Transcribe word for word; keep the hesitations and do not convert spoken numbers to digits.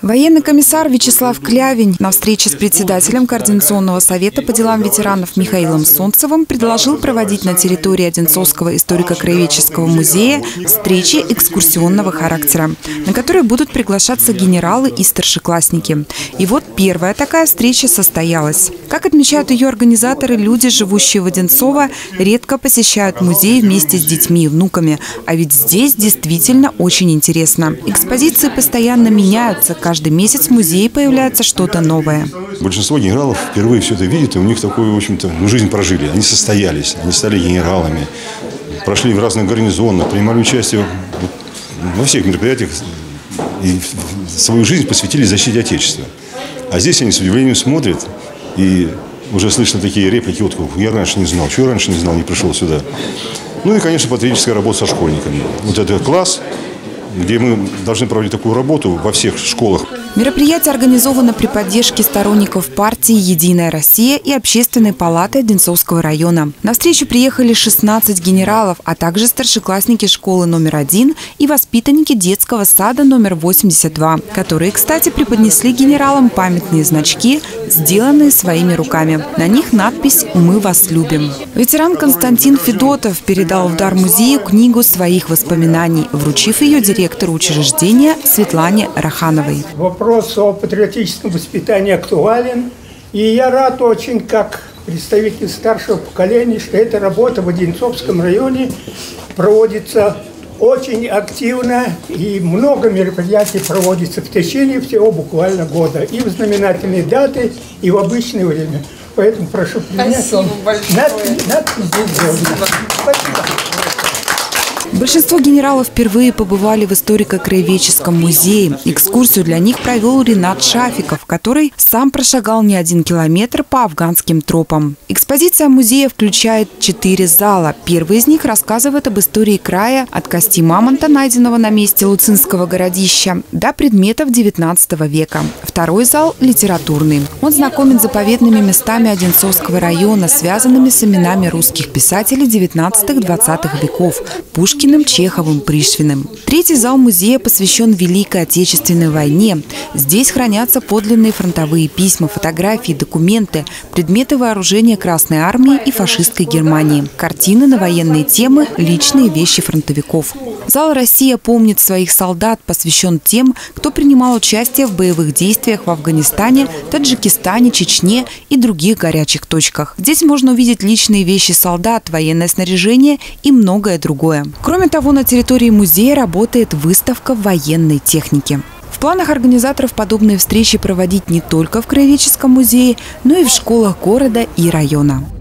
Военный комиссар Вячеслав Клявень на встрече с председателем Координационного совета по делам ветеранов Михаилом Солнцевым предложил проводить на территории Одинцовского историко-краеведческого музея встречи экскурсионного характера, на которые будут приглашаться генералы и старшеклассники. И вот первая такая встреча состоялась. Как отмечают ее организаторы, люди, живущие в Одинцово, редко посещают музей вместе с детьми и внуками. А ведь здесь действительно очень интересно. Экспозиции постоянно меняются. Каждый месяц в музее появляется что-то новое. Большинство генералов впервые все это видят, и у них такую, в общем-то, ну, жизнь прожили. Они состоялись, они стали генералами, прошли в разных гарнизонах, принимали участие во всех мероприятиях и свою жизнь посвятили защите Отечества. А здесь они с удивлением смотрят, и уже слышно такие реплики: вот я раньше не знал, чего я раньше не знал, не пришел сюда. Ну и, конечно, патриотическая работа со школьниками. Вот этот класс, где мы должны проводить такую работу во всех школах. Мероприятие организовано при поддержке сторонников партии «Единая Россия» и Общественной палаты Одинцовского района. На встречу приехали шестнадцать генералов, а также старшеклассники школы номер один и воспитанники детского сада номер восемьдесят два, которые, кстати, преподнесли генералам памятные значки, сделанные своими руками. На них надпись «Мы вас любим». Ветеран Константин Федотов передал в дар музею книгу своих воспоминаний, вручив ее директору учреждения Светлане Рахановой. Вопрос о патриотическом воспитании актуален. И я рад очень, как представитель старшего поколения, что эта работа в Одинцовском районе проводится очень активно. И много мероприятий проводится в течение всего буквально года. И в знаменательные даты, и в обычное время. Поэтому прошу принять. Спасибо большое. Спасибо. Большинство генералов впервые побывали в историко-краеведческом музее. Экскурсию для них провел Ринат Шафиков, который сам прошагал не один километр по афганским тропам. Экспозиция музея включает четыре зала. Первый из них рассказывает об истории края от кости мамонта, найденного на месте Луцинского городища, до предметов девятнадцатого века. Второй зал – литературный. Он знакомит с заповедными местами Одинцовского района, связанными с именами русских писателей девятнадцатого-двадцатого веков – Пушкиным, Чеховым, Пришвиным. Третий зал музея посвящен Великой Отечественной войне. Здесь хранятся подлинные фронтовые письма, фотографии, документы, предметы вооружения Красной армии и фашистской Германии, картины на военные темы, личные вещи фронтовиков. Зал «Россия помнит своих солдат» посвящен тем, кто принимал участие в боевых действиях в Афганистане, Таджикистане, Чечне и других горячих точках. Здесь можно увидеть личные вещи солдат, военное снаряжение и многое другое. Кроме того, на территории музея работает выставка военной техники. В планах организаторов подобные встречи проводить не только в краеведческом музее, но и в школах города и района.